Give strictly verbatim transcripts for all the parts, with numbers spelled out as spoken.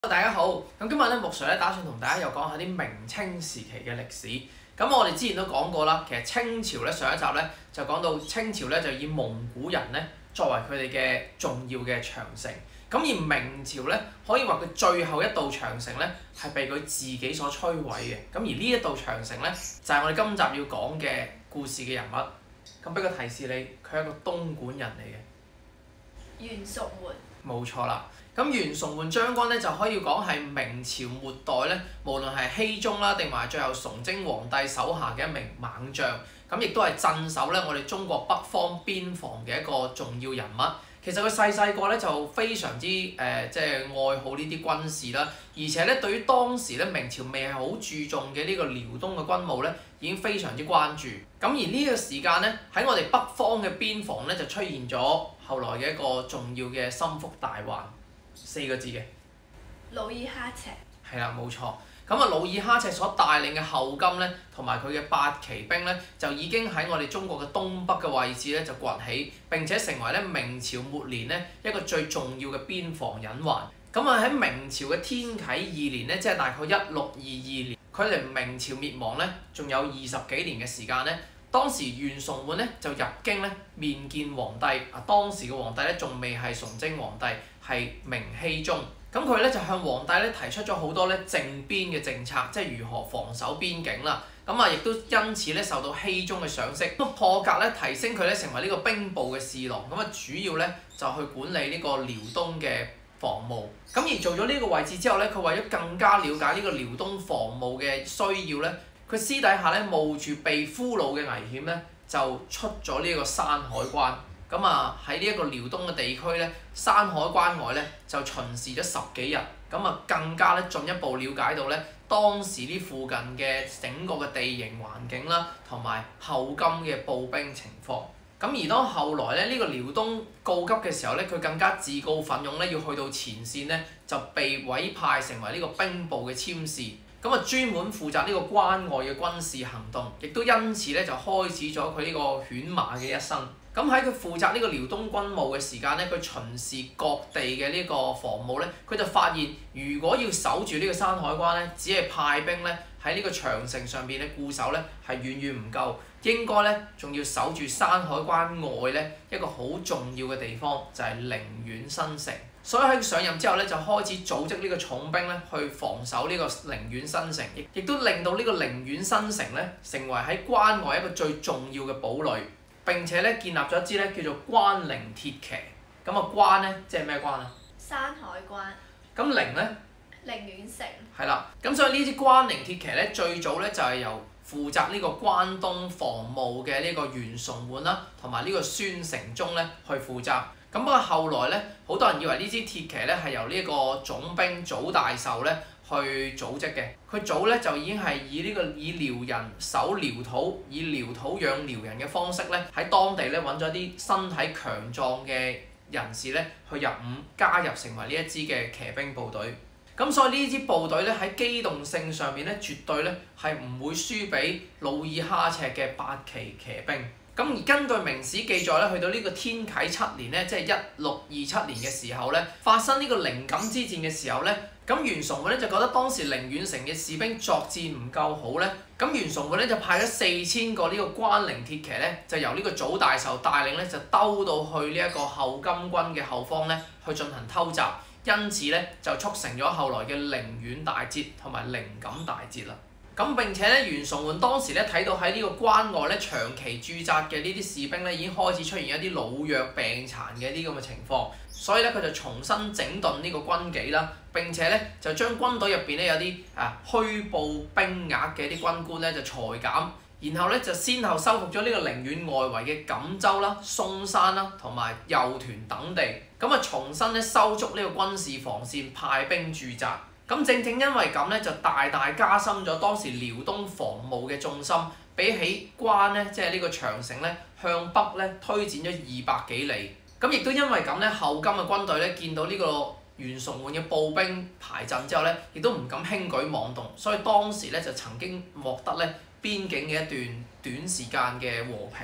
大家好，咁今日咧，木 Sir 咧打算同大家又講下啲明清時期嘅歷史。咁我哋之前都講過啦，其實清朝咧上一集咧就講到清朝咧就以蒙古人咧作為佢哋嘅重要嘅長城。咁而明朝咧可以話佢最後一道長城咧係被佢自己所摧毀嘅。咁而呢一道長城咧就係我哋今集要講嘅故事嘅人物。咁俾個提示你，佢係一個東莞人嚟嘅。 袁崇煥。 冇錯啦。咁袁崇煥將軍咧就可以講係明朝末代咧，無論係熙宗啦，定埋最後崇禎皇帝手下嘅一名猛將，咁亦都係鎮守咧我哋中國北方邊防嘅一個重要人物。其實佢細細個咧就非常之誒、呃，即係愛好呢啲軍事啦，而且咧對於當時咧明朝未係好注重嘅呢個遼東嘅軍務咧，已經非常之關注。咁而呢個時間咧喺我哋北方嘅邊防咧就出現咗後來嘅一個重要嘅心腹大患。四個字嘅努爾哈赤。 係啦，冇錯。咁啊，努爾哈赤所帶領嘅後金咧，同埋佢嘅八旗兵咧，就已經喺我哋中國嘅東北嘅位置咧就崛起，並且成為咧明朝末年咧一個最重要嘅邊防隱患。咁啊喺明朝嘅天啟二年咧，即係大概一六二二年，距離明朝滅亡咧仲有二十幾年嘅時間咧。當時袁崇煥咧就入京咧面見皇帝，啊當時嘅皇帝咧仲未係崇禎皇帝，係明熹宗。咁佢咧就向皇帝咧提出咗好多咧靖邊嘅政策，即係如何防守邊境啦。咁啊亦都因此咧受到熹宗嘅賞識，咁破格咧提升佢咧成為呢個兵部嘅侍郎。咁啊主要咧就去管理呢個遼東嘅防務。咁而做咗呢個位置之後咧，佢為咗更加了解呢個遼東防務嘅需要咧，佢私底下咧冒住被俘虜嘅危險咧，就出咗呢個山海關。咁啊喺呢一個遼東嘅地區咧，山海關外咧就巡視咗十幾日。咁啊更加咧進一步了解到咧當時呢附近嘅整個嘅地形環境啦，同埋後金嘅步兵情況。咁而當後來咧呢個遼東告急嘅時候咧，佢更加自告奮勇咧要去到前線咧，就被委派成為呢個兵部嘅簽事。咁啊，專門負責呢個關外嘅軍事行動，亦都因此咧就開始咗佢呢個犬馬嘅一生。咁喺佢負責呢個遼東軍務嘅時間咧，佢巡視各地嘅呢個防務咧，佢就發現如果要守住呢個山海關咧，只係派兵咧喺呢個長城上邊咧固守咧係遠遠唔夠，應該咧仲要守住山海關外咧一個好重要嘅地方，就係寧遠新城。所以喺佢上任之後咧，就開始組織呢個重兵咧去防守呢個寧遠新城，亦亦都令到呢個寧遠新城咧成為喺關外一個最重要嘅堡壘。並且咧建立咗一支咧叫做關寧鐵騎。咁啊關咧即係咩關啊？ 山海關。 咁寧咧？ 寧遠城。 係啦，咁所以呢支關寧鐵騎咧最早咧就係由負責呢個關東防務嘅呢個袁崇煥啦，同埋呢個孫承宗咧去負責。咁不過後來咧，好多人以為呢支鐵騎咧係由呢個總兵祖大壽咧去組織嘅。佢早咧就已經係以呢個以遼人守遼土，以遼土養遼人嘅方式咧，喺當地咧揾咗啲身體強壯嘅人士咧去入伍，加入成為呢一支嘅騎兵部隊。咁所以呢支部隊咧喺機動性上面咧，絕對咧係唔會輸俾努爾哈赤嘅八旗騎兵。咁而根據明史記載咧，去到呢個天啟七年咧，即係一六二七年嘅時候咧，發生呢個靈感之戰嘅時候咧，咁袁崇煥咧就覺得當時寧遠城嘅士兵作戰唔夠好咧，咁袁崇煥咧就派咗四千個呢個關寧鐵騎咧，就由呢個祖大壽帶領咧，就兜到去呢一個後金軍嘅後方咧，去進行偷襲，因此咧就促成咗後來嘅寧遠大捷同埋靈感大捷啦。咁並且咧，袁崇煥當時咧睇到喺呢個關外咧長期駐紮嘅呢啲士兵咧已經開始出現一啲老弱病殘嘅啲咁嘅情況，所以咧佢就重新整頓呢個軍紀啦，並且咧就將軍隊入邊咧有啲啊虛報兵額嘅啲軍官咧就裁減，然後咧就先後收復咗呢個寧遠外圍嘅錦州啦、嵩山啦同埋右屯等地，咁啊重新咧修築呢個軍事防線，派兵駐紮。咁正正因為咁咧，就大大加深咗當時遼東防務嘅重心，比起關咧，即係呢個長城咧，向北咧推展咗二百幾里。咁亦都因為咁咧，後金嘅軍隊咧見到呢個袁崇煥嘅步兵排陣之後咧，亦都唔敢輕舉妄動，所以當時咧就曾經獲得咧邊境嘅一段短時間嘅和平。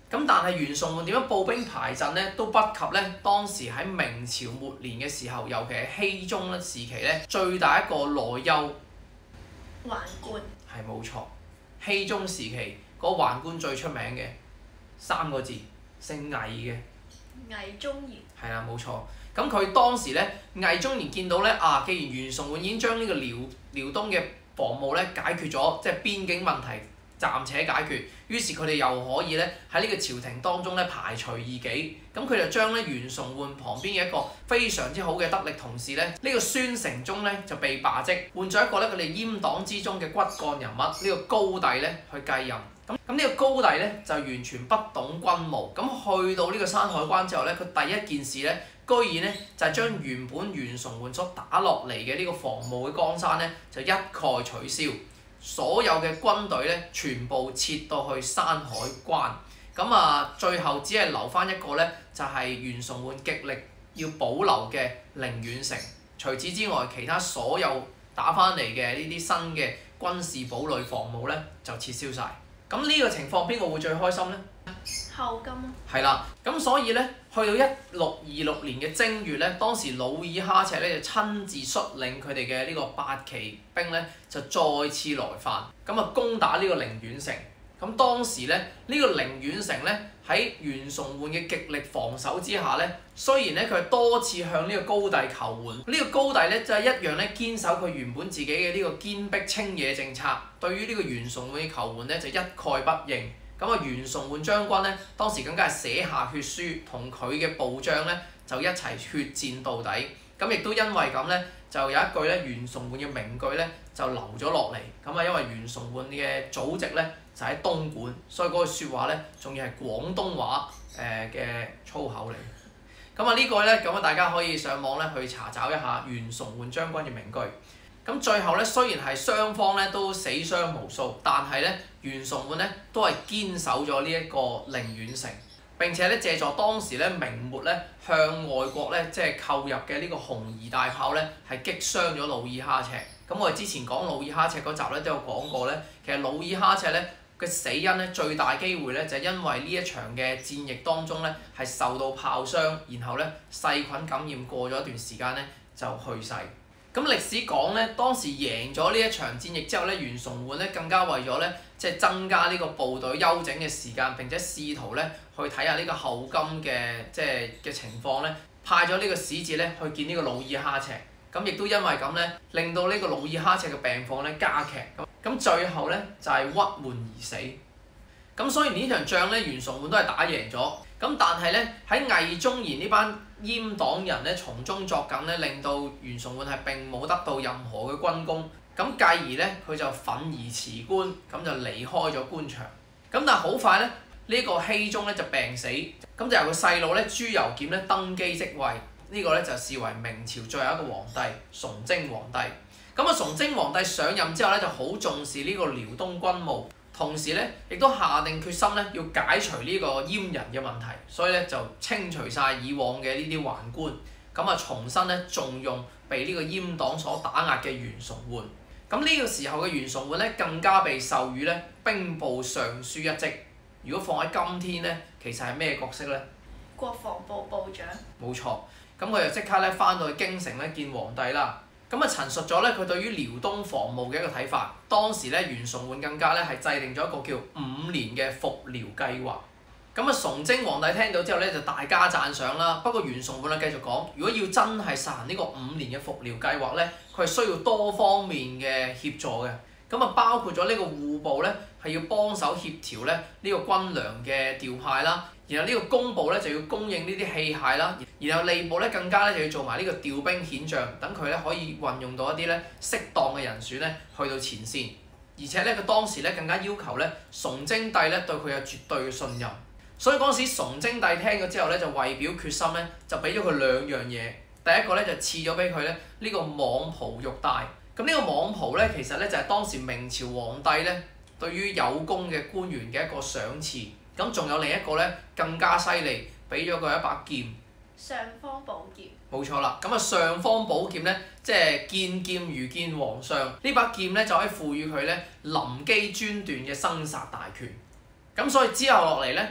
咁但係袁崇煥點樣步兵排陣咧，都不及咧當時喺明朝末年嘅時候，尤其係熙宗咧時期咧最大一個內憂宦官。 係冇錯，熙宗時期嗰個宦官最出名嘅三個字，姓魏嘅。 魏忠賢。 係啦，冇錯。咁佢當時咧，魏忠賢見到咧啊，既然袁崇煥已經將呢個遼遼東嘅防務咧解決咗，即係邊境問題暫且解決，於是佢哋又可以咧喺呢個朝廷當中咧排除異己。咁佢就將咧袁崇煥旁邊嘅一個非常之好嘅得力同事咧，呢、這個孫承宗咧就被罷職，換咗一個咧佢哋閹黨之中嘅骨幹人物，呢、這個高帝咧去繼任。咁咁呢個高帝咧就完全不懂軍務。咁去到呢個山海關之後咧，佢第一件事咧，居然咧就係將原本袁崇煥所打落嚟嘅呢個防務嘅江山咧，就一概取消。所有嘅軍隊咧，全部撤到去山海關。咁啊，最後只係留翻一個咧，就係袁崇煥極力要保留嘅寧遠城。除此之外，其他所有打翻嚟嘅呢啲新嘅軍事堡壘防務咧，就撤銷晒。咁呢個情況邊個會最開心咧？ 後金啊。 係啦，咁所以咧，去到一六二六年嘅正月咧，當時努爾哈赤咧就親自率領佢哋嘅呢個八旗兵咧，就再次來犯，咁啊攻打呢個寧遠城。咁當時咧，呢、這個寧遠城咧喺袁崇煥嘅極力防守之下咧，雖然咧佢多次向呢個高帝求援，呢、這個高帝咧就係一樣咧堅守佢原本自己嘅呢個堅壁清野政策，對於呢個袁崇煥嘅求援咧就一概不應。咁啊，袁崇煥將軍咧當時更加係寫下血書，同佢嘅部將咧就一齊血戰到底。咁亦都因為咁咧，就有一句咧袁崇煥嘅名句咧就留咗落嚟。咁啊，因為袁崇煥嘅祖籍咧就喺東莞，所以嗰句説話咧仲要係廣東話誒嘅粗口嚟。咁啊呢個咧咁啊大家可以上網咧去查找一下袁崇煥將軍嘅名句。咁最後咧雖然係雙方咧都死傷無數，但係咧袁崇煥咧都係堅守咗呢一個寧遠城。並且咧借助當時咧明末咧向外國咧即係購入嘅呢個紅夷大炮咧係擊傷咗努爾哈赤。咁我哋之前講努爾哈赤嗰集咧都有講過咧，其實努爾哈赤咧嘅死因咧最大機會咧就係因為呢一場嘅戰役當中咧係受到炮傷，然後咧細菌感染過咗一段時間咧就去世。咁歷史講咧，當時贏咗呢一場戰役之後咧，袁崇煥咧更加為咗咧，即係增加呢個部隊休整嘅時間，並且試圖咧去睇下呢個後金嘅即係嘅情況咧，派咗呢個使節咧去見呢個努爾哈赤。咁亦都因為咁咧，令到呢個努爾哈赤嘅病況咧加劇。咁咁最後咧就係鬱悶而死。咁所以呢場仗咧，袁崇煥都係打贏咗。咁但係咧喺魏忠賢呢班閹黨人咧從中作梗咧，令到袁崇煥係並冇得到任何嘅軍功。咁繼而咧佢就憤而辭官，咁就離開咗官場。咁但係好快咧，呢、這個熙宗咧就病死，咁就由個細路咧朱由檢咧登基即位。呢、這個咧就視為明朝最後一個皇帝崇禎皇帝。咁啊崇禎皇帝上任之後咧就好重視呢個遼東軍務。同時咧，亦都下定決心咧，要解除呢個閹人嘅問題，所以咧就清除晒以往嘅呢啲宦官，咁啊重新咧重用被呢個閹黨所打壓嘅袁崇煥。咁呢個時候嘅袁崇煥咧，更加被授予咧兵部尚書一職。如果放喺今天咧，其實係咩角色咧？ 國防部部長。 冇錯，咁佢就即刻咧翻到去京城咧見皇帝啦。咁啊陳述咗咧佢對於遼東防務嘅一個睇法。當時咧袁崇煥更加咧係制定咗一個叫五年嘅復遼計劃。咁啊崇禎皇帝聽到之後咧就大加讚賞啦。不過袁崇煥啊繼續講，如果要真係實行呢個五年嘅復遼計劃咧，佢係需要多方面嘅協助嘅。咁啊包括咗呢個戶部咧係要幫手協調咧呢個軍糧嘅調派啦。然後呢個工部咧就要供應呢啲器械啦，然後吏部咧更加咧就要做埋呢個調兵遣將，等佢咧可以運用到一啲咧適當嘅人選咧去到前線。而且咧佢當時咧更加要求咧崇禎帝咧對佢有絕對嘅信任。所以嗰陣時崇禎帝聽咗之後咧就為表決心咧就俾咗佢兩樣嘢。第一個咧就賜咗俾佢咧呢個蟒袍玉帶。咁呢個蟒袍咧其實咧就係當時明朝皇帝咧對於有功嘅官員嘅一個賞賜。咁仲有另一個咧更加犀利，俾咗佢一把劍。 尚方寶劍。 冇錯啦，咁啊尚方寶劍咧，即係見劍如見皇上。呢把劍咧就可以賦予佢咧臨機專斷嘅生殺大權。咁所以之後落嚟咧，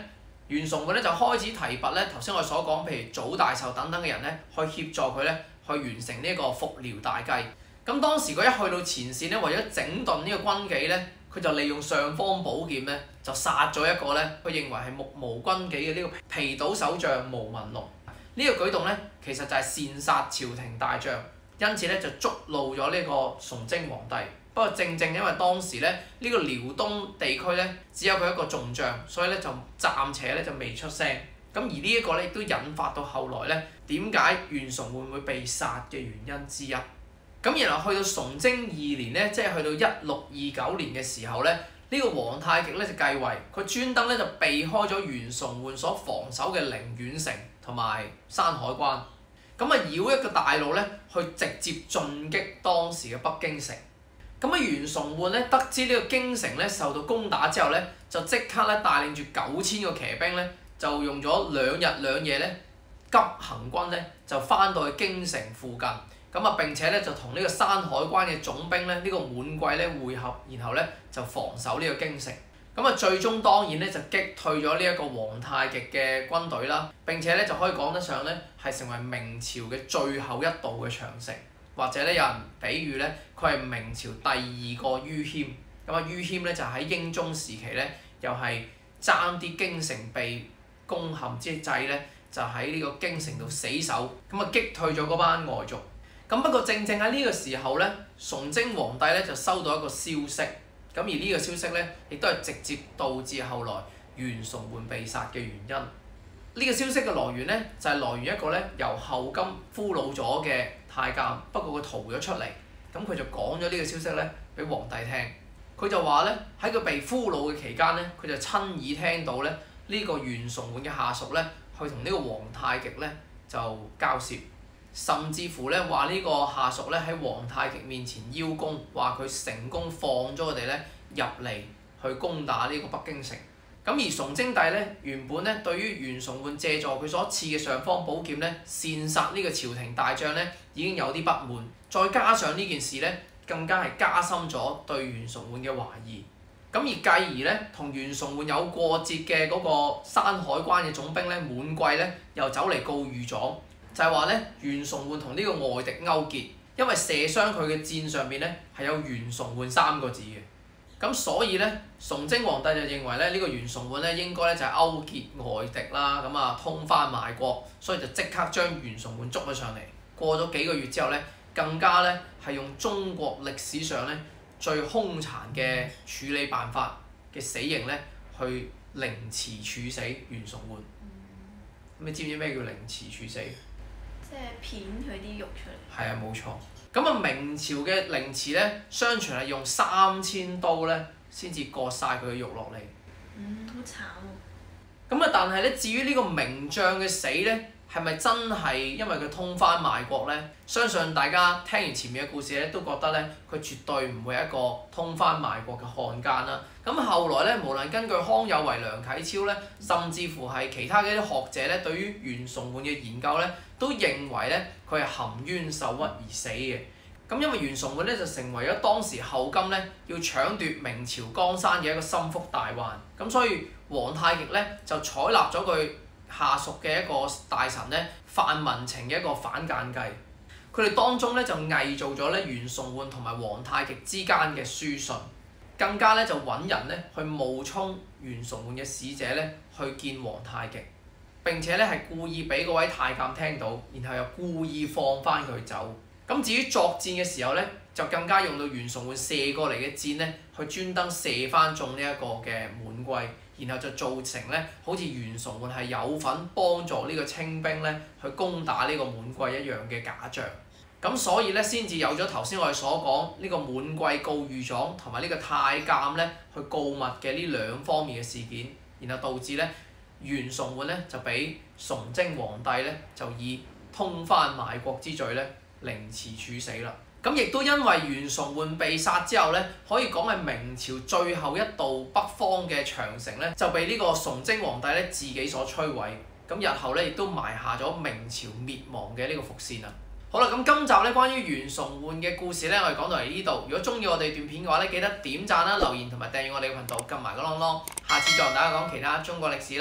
袁崇煥咧就開始提拔咧頭先我哋所講，譬如祖大壽等等嘅人咧，去協助佢咧去完成呢一個復遼大計。咁當時佢一去到前線咧，為咗整頓呢個軍紀咧，佢就利用尚方寶劍咧，就殺咗一個咧，佢認為係目無軍紀嘅呢個皮島守將毛文龍。呢個舉動咧，其實就係擅殺朝廷大將，因此咧就觸怒咗呢個崇禎皇帝。不過正正因為當時咧呢個遼東地區咧只有佢一個眾將，所以咧就暫且咧就未出聲。咁而呢一個咧亦都引發到後來咧點解袁崇煥會被殺嘅原因之一。咁然後去到崇禎二年咧，即係去到一六二九年嘅時候咧，呢、這個皇太極咧就繼位，佢專登咧就避開咗袁崇煥所防守嘅寧遠城同埋山海關，咁啊繞一個大路咧去直接進擊當時嘅北京城。咁啊袁崇煥咧得知呢個京城咧受到攻打之後咧，就即刻咧帶領住九千個騎兵咧，就用咗兩日兩夜咧急行軍咧就翻到去京城附近。咁啊並且咧就同呢個山海關嘅總兵咧呢、呢個滿貴咧會合，然後咧就防守呢個京城。咁啊最終當然咧就擊退咗呢一個皇太極嘅軍隊啦，並且咧就可以講得上咧係成為明朝嘅最後一道嘅長城，或者咧有人比喻咧佢係明朝第二個于謙。咁啊于謙咧就喺英宗時期咧又係爭啲京城被攻陷之際咧就喺呢個京城度死守，咁啊擊退咗嗰班外族。咁不過正正喺呢個時候咧，崇禎皇帝咧就收到一個消息，咁而呢個消息咧亦都係直接導致後來袁崇煥被殺嘅原因。呢、這個消息嘅來源咧就係、是、來源一個咧由後金俘虜咗嘅太監，不過佢逃咗出嚟，咁佢就講咗呢個消息咧俾皇帝聽。佢就話咧喺佢被俘虜嘅期間咧，佢就親耳聽到咧呢、這個袁崇煥嘅下屬咧去同呢個皇太極咧就交涉。甚至乎咧話呢個下屬咧喺皇太極面前邀功，話佢成功放咗佢哋咧入嚟去攻打呢個北京城。咁而崇禎帝咧原本咧對於袁崇煥借助佢所賜嘅尚方寶劍咧擅殺呢個朝廷大將咧已經有啲不滿，再加上呢件事咧更加係加深咗對袁崇煥嘅懷疑。咁而繼而咧同袁崇煥有過節嘅嗰個山海關嘅總兵咧滿貴咧又走嚟告御狀。就係話咧，袁崇煥同呢個外敵勾結，因為射傷佢嘅箭上邊咧係有袁崇煥三個字嘅。咁所以咧，崇禎皇帝就認為咧呢個袁崇煥咧應該咧就係勾結外敵啦，咁啊通番賣國，所以就即刻將袁崇煥捉咗上嚟。過咗幾個月之後咧，更加咧係用中國歷史上咧最兇殘嘅處理辦法嘅死刑咧去凌遲處死袁崇煥。咁你知唔知咩叫凌遲處死？ 即係片佢啲肉出嚟。係啊，冇錯。咁啊，明朝嘅凌遲咧，相傳係用三千刀咧，先至割晒佢嘅肉落嚟。 嗯，好慘喎。 咁啊，但係咧，至於呢個名將嘅死咧，係咪真係因為佢通番賣國咧？相信大家聽完前面嘅故事咧，都覺得咧，佢絕對唔會係一個通番賣國嘅漢奸啦。咁後來咧，無論根據康有為、梁啟超咧，甚至乎係其他嘅啲學者咧，對於袁崇煥嘅研究咧，都認為咧佢係含冤受屈而死嘅。咁因為袁崇煥咧就成為咗當時後金咧要搶奪明朝江山嘅一個心腹大患，咁所以皇太極咧就採納咗佢下屬嘅一個大臣咧范文程嘅一個反間計。佢哋當中咧就偽造咗咧袁崇煥同埋皇太極之間嘅書信，更加咧就揾人咧去冒充袁崇煥嘅使者咧去見皇太極，並且咧係故意俾嗰位太監聽到，然後又故意放翻佢走。咁至於作戰嘅時候咧，就更加用到袁崇煥射過嚟嘅箭咧，去專登射翻中呢一個嘅滿貴，然後就造成咧好似袁崇煥係有份幫助呢個清兵咧去攻打呢個滿貴一樣嘅假象。咁所以咧先至有咗頭先我哋所講呢個滿貴告御狀同埋呢個太監咧去告密嘅呢兩方面嘅事件，然後導致咧袁崇煥咧就俾崇禎皇帝咧就以通番賣國之罪咧凌遲處死啦。咁亦都因為袁崇煥被殺之後咧，可以講係明朝最後一道北方嘅長城咧，就被呢個崇禎皇帝咧自己所摧毀。咁日後咧亦都埋下咗明朝滅亡嘅呢個伏線啦。好啦，咁今集咧關於袁崇煥嘅故事咧，我哋講到嚟呢度。如果中意我哋段片嘅話咧，記得點讚啦、留言同埋訂閱我哋嘅頻道，撳埋個啷啷。下次再同大家講其他中國歷史啦。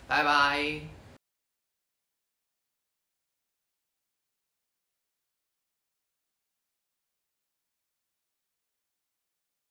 拜拜。